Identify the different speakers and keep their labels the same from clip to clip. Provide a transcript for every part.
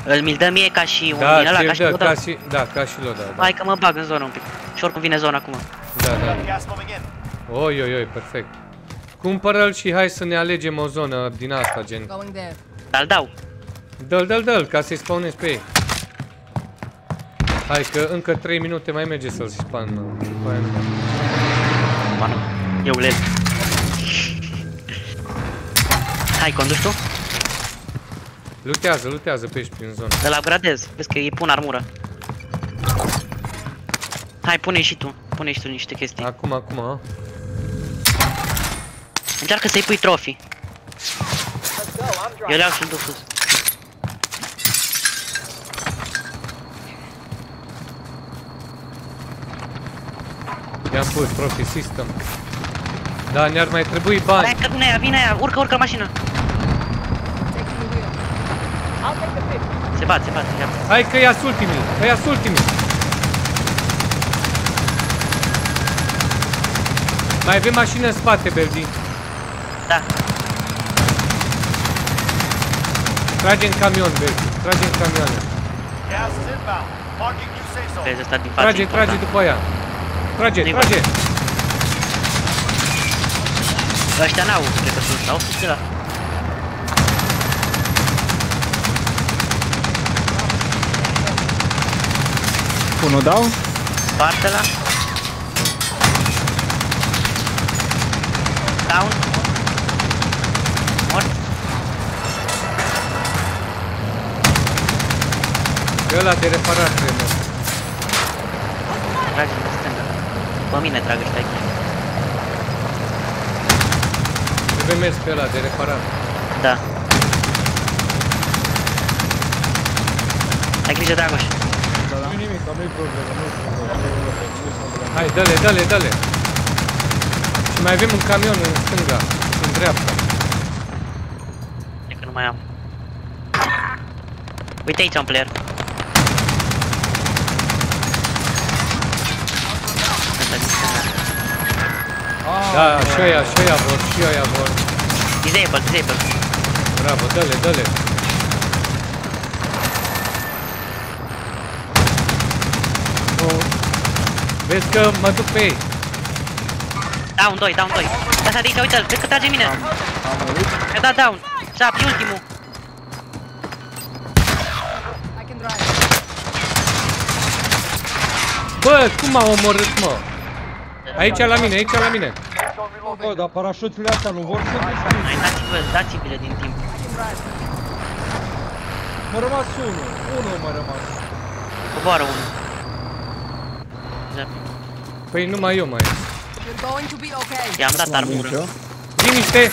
Speaker 1: Mi-l dă mie ca și un din ăla, ca și loadout?
Speaker 2: Ca și loadout.
Speaker 1: Hai că mă bag în zonă un pic. Și oricum vine zona acum.
Speaker 2: Da. Oi, perfect. Cumpără-l și hai să ne alegem o zonă din asta, gen.
Speaker 1: Dar-l dau.
Speaker 2: Dă-l, ca să-i spawnezi pe ei. Hai că încă 3 minute mai merge să-l spawn.
Speaker 1: Eu led. Hai, conduci tu?
Speaker 2: Lutează pe aici prin zonă.
Speaker 1: Îl upgradez, vezi că îi pun armură. Hai, pune și tu niște chestii.
Speaker 2: Acum.
Speaker 1: Încearcă să-i pui trofii. Eu le-au și-l duc sus.
Speaker 2: I-am pus trophy system. Da, ne-ar mai trebui bani.
Speaker 1: Hai că vine aia, urcă mașina. Se bat, ia.
Speaker 2: Hai că ia-s ultimii, Mai avem mașină în spate, Beldi.
Speaker 1: Da.
Speaker 2: Trage în camion, Beldi, trage în camioane.
Speaker 1: Vezi ăsta din față.
Speaker 2: Trage după aia. Trage.
Speaker 1: Ăștia n-au, cred că sus, au sus de la.
Speaker 3: Unul dau?
Speaker 1: Sparte-la. Down. Mort.
Speaker 2: E ăla de reparat, cred.
Speaker 1: Trage în stânga. După mine trag ăștia aici.
Speaker 2: Trebuie mers pe ăla de reparat.
Speaker 1: Da. Ai grijă, Dragoș.
Speaker 3: Nu nimic, nu-i problemă,
Speaker 2: Hai, dă-le. Și mai avem un camion în stânga și în dreapta.
Speaker 1: E că nu mai am. Uite aici un player.
Speaker 2: Da, și ăia vor.
Speaker 1: Disable.
Speaker 2: Bravo, dă-le. Vezi că mă duc pe ei.
Speaker 1: Down 2. Asta de aici, uite-l, vezi că trage mine. Mi-a dat down. Șap, e ultimul.
Speaker 2: Bă, cum m-a omorât, mă? Aici la mine.
Speaker 3: Bă, dar parașuturile astea nu vor să
Speaker 1: Mai dați-vi-le din timp.
Speaker 3: M-a rămas unul m-a rămas.
Speaker 1: Coboară unul.
Speaker 2: Păi numai eu mai e.
Speaker 1: I-am dat armură.
Speaker 2: Liniște!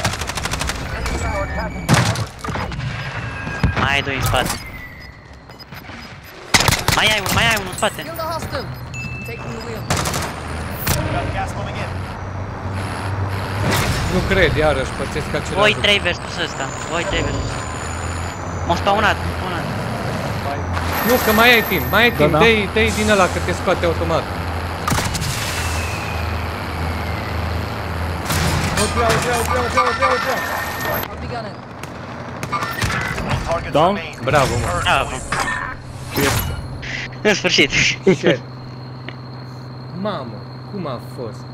Speaker 1: Mai ai doi în spate. Mai ai unul în spate.
Speaker 2: Nu cred, iarăși, pățesc același.
Speaker 1: Voi 3 versus ăsta. M-au spawnat.
Speaker 2: Nu, că mai ai timp, dă-i din ăla că te scoate automat.
Speaker 3: Down?
Speaker 2: Bravo, mă.
Speaker 1: Bravo. În sfârșit.
Speaker 2: Mamă, cum a fost?